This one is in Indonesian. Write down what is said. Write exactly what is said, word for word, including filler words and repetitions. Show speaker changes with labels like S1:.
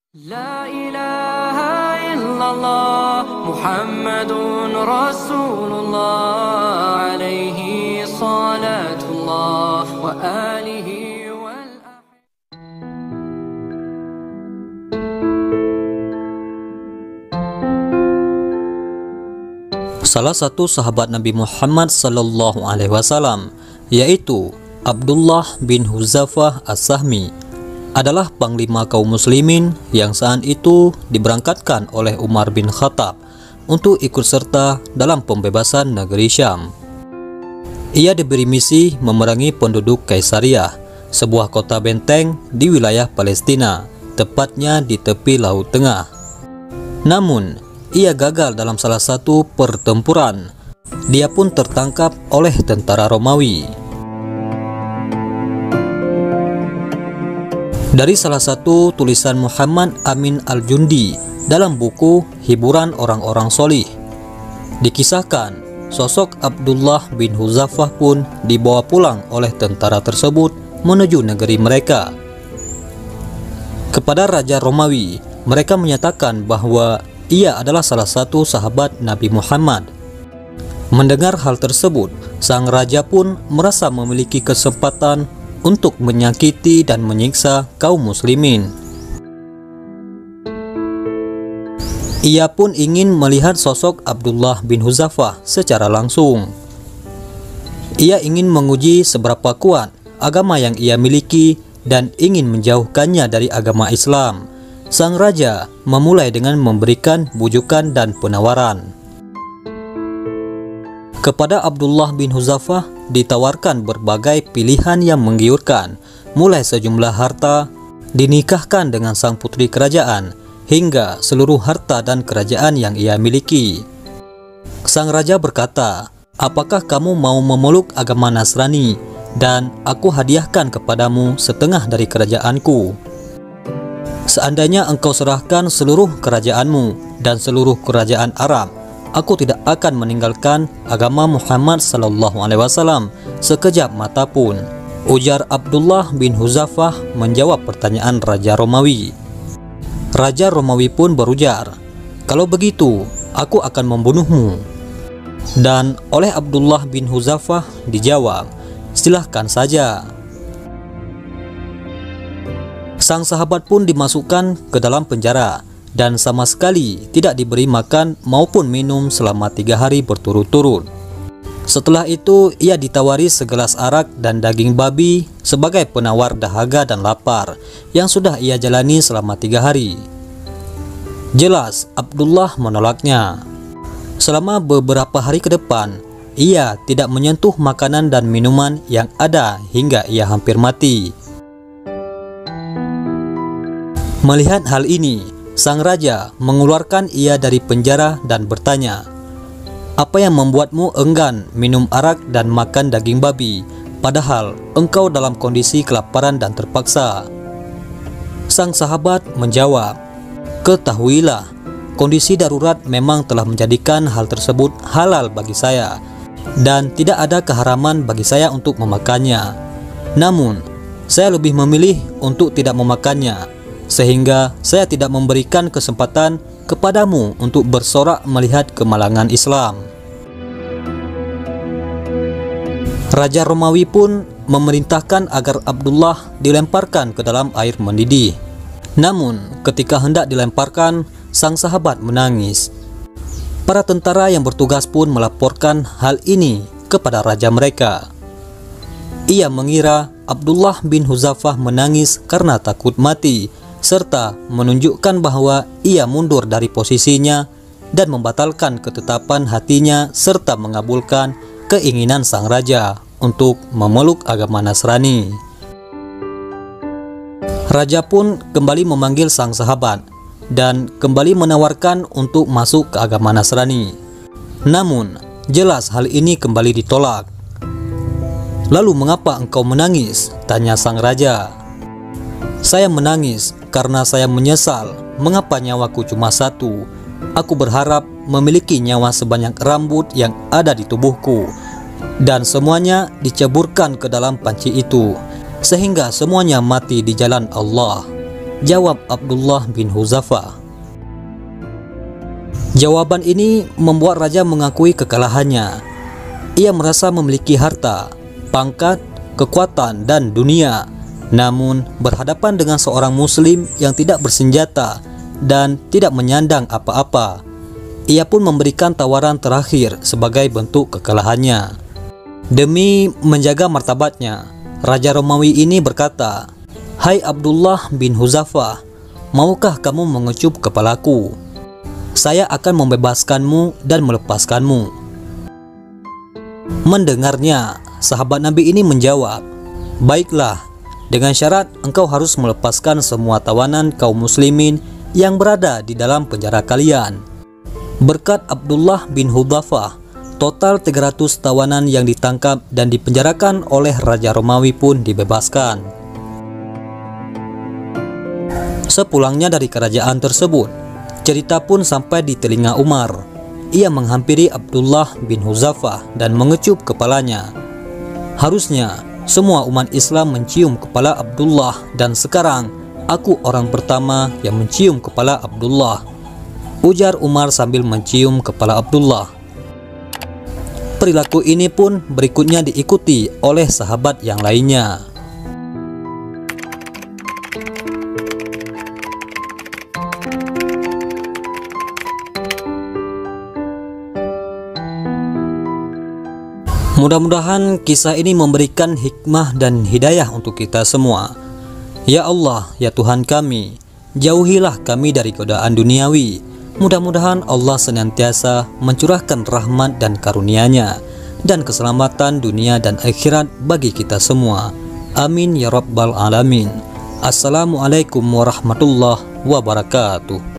S1: La ilaha illallah Muhammadun Rasulullah alaihi salatullah wa alihi wal
S2: Salah satu sahabat Nabi Muhammad sallallahu alaihi wasallam, yaitu Abdullah bin Hudzafah As-Sahmi, adalah panglima kaum muslimin yang saat itu diberangkatkan oleh Umar bin Khattab untuk ikut serta dalam pembebasan negeri Syam. Ia diberi misi memerangi penduduk Kaisariah, sebuah kota benteng di wilayah Palestina, tepatnya di tepi Laut Tengah. Namun, ia gagal dalam salah satu pertempuran. Dia pun tertangkap oleh tentara Romawi. Dari salah satu tulisan Muhammad Amin Al-Jundi dalam buku Hiburan Orang-orang Solih, dikisahkan sosok Abdullah bin Hudzafah pun dibawa pulang oleh tentara tersebut menuju negeri mereka. Kepada Raja Romawi, mereka menyatakan bahwa ia adalah salah satu sahabat Nabi Muhammad. Mendengar hal tersebut, sang raja pun merasa memiliki kesempatan untuk menyakiti dan menyiksa kaum muslimin. Ia pun ingin melihat sosok Abdullah bin Hudzafah secara langsung. Ia ingin menguji seberapa kuat agama yang ia miliki dan ingin menjauhkannya dari agama Islam. Sang raja memulai dengan memberikan bujukan dan penawaran. Kepada Abdullah bin Hudzafah ditawarkan berbagai pilihan yang menggiurkan, mulai sejumlah harta, dinikahkan dengan sang putri kerajaan, hingga seluruh harta dan kerajaan yang ia miliki. Sang raja berkata, "Apakah kamu mau memeluk agama Nasrani, dan aku hadiahkan kepadamu setengah dari kerajaanku? Seandainya engkau serahkan seluruh kerajaanmu dan seluruh kerajaan Arab, aku tidak akan meninggalkan agama Muhammad sallallahu alaihi wasallam sekejap mata pun." Ujar Abdullah bin Hudzafah menjawab pertanyaan Raja Romawi. Raja Romawi pun berujar, "Kalau begitu, aku akan membunuhmu." Dan oleh Abdullah bin Hudzafah dijawab, "Silahkan saja." Sang sahabat pun dimasukkan ke dalam penjara dan sama sekali tidak diberi makan maupun minum selama tiga hari berturut-turut. Setelah itu ia ditawari segelas arak dan daging babi sebagai penawar dahaga dan lapar yang sudah ia jalani selama tiga hari. Jelas Abdullah menolaknya. Selama beberapa hari ke depan, ia tidak menyentuh makanan dan minuman yang ada hingga ia hampir mati. Melihat hal ini, sang raja mengeluarkan ia dari penjara dan bertanya, "Apa yang membuatmu enggan minum arak dan makan daging babi, padahal engkau dalam kondisi kelaparan dan terpaksa?" Sang sahabat menjawab, "Ketahuilah, kondisi darurat memang telah menjadikan hal tersebut halal bagi saya, dan tidak ada keharaman bagi saya untuk memakannya. Namun, saya lebih memilih untuk tidak memakannya, sehingga saya tidak memberikan kesempatan kepadamu untuk bersorak melihat kemalangan Islam." Raja Romawi pun memerintahkan agar Abdullah dilemparkan ke dalam air mendidih. Namun, ketika hendak dilemparkan, sang sahabat menangis. Para tentara yang bertugas pun melaporkan hal ini kepada raja mereka. Ia mengira Abdullah bin Hudzafah menangis karena takut mati, serta menunjukkan bahwa ia mundur dari posisinya dan membatalkan ketetapan hatinya serta mengabulkan keinginan sang raja untuk memeluk agama Nasrani. Raja pun kembali memanggil sang sahabat dan kembali menawarkan untuk masuk ke agama Nasrani. Namun, jelas hal ini kembali ditolak. "Lalu mengapa engkau menangis?" tanya sang raja. "Saya menangis karena saya menyesal mengapa nyawaku cuma satu. Aku berharap memiliki nyawa sebanyak rambut yang ada di tubuhku, dan semuanya diceburkan ke dalam panci itu, sehingga semuanya mati di jalan Allah." Jawab Abdullah bin Hudzafah. Jawaban ini membuat raja mengakui kekalahannya. Ia merasa memiliki harta, pangkat, kekuatan, dan dunia. Namun berhadapan dengan seorang muslim yang tidak bersenjata dan tidak menyandang apa-apa, ia pun memberikan tawaran terakhir sebagai bentuk kekalahannya. Demi menjaga martabatnya, Raja Romawi ini berkata, "Hai Abdullah bin Hudzafah, maukah kamu mengecup kepalaku? Saya akan membebaskanmu dan melepaskanmu." Mendengarnya, sahabat Nabi ini menjawab, "Baiklah, dengan syarat engkau harus melepaskan semua tawanan kaum muslimin yang berada di dalam penjara kalian." Berkat Abdullah bin Hudzafah, total tiga ratus tawanan yang ditangkap dan dipenjarakan oleh Raja Romawi pun dibebaskan. Sepulangnya dari kerajaan tersebut, cerita pun sampai di telinga Umar. Ia menghampiri Abdullah bin Hudzafah dan mengecup kepalanya. Harusnya semua umat Islam mencium kepala Abdullah, dan sekarang aku orang pertama yang mencium kepala Abdullah, ujar Umar sambil mencium kepala Abdullah. Perilaku ini pun berikutnya diikuti oleh sahabat yang lainnya. Mudah-mudahan kisah ini memberikan hikmah dan hidayah untuk kita semua. Ya Allah, ya Tuhan kami, jauhilah kami dari godaan duniawi. Mudah-mudahan Allah senantiasa mencurahkan rahmat dan karunia-Nya dan keselamatan dunia dan akhirat bagi kita semua. Amin ya rabbal alamin. Assalamualaikum warahmatullahi wabarakatuh.